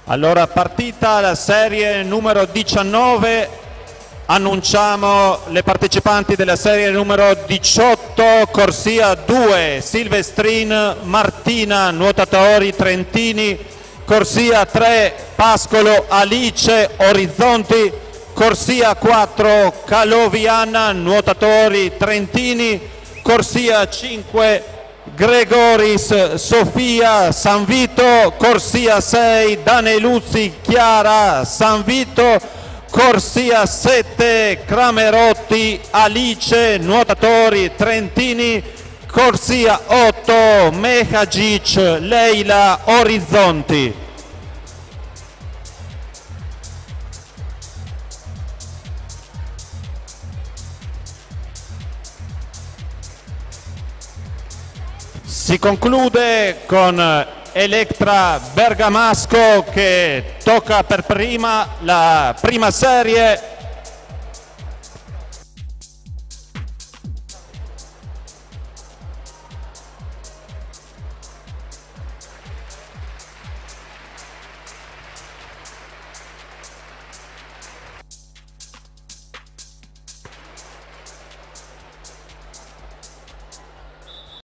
Allora, partita la serie numero 19, annunciamo le partecipanti della serie numero 18, corsia 2, Silvestrin, Martina, nuotatori trentini, corsia 3, Pascolo, Alice, Orizzonti, corsia 4, Caloviana, nuotatori trentini, corsia 5, Gregoris, Sofia, San Vito, corsia 6, Daneluzzi, Chiara, San Vito, corsia 7, Cramerotti, Alice, nuotatori trentini, corsia 8, Mehagic, Leila, Orizzonti. Si conclude con Electra Bergamasco che tocca per prima la prima serie.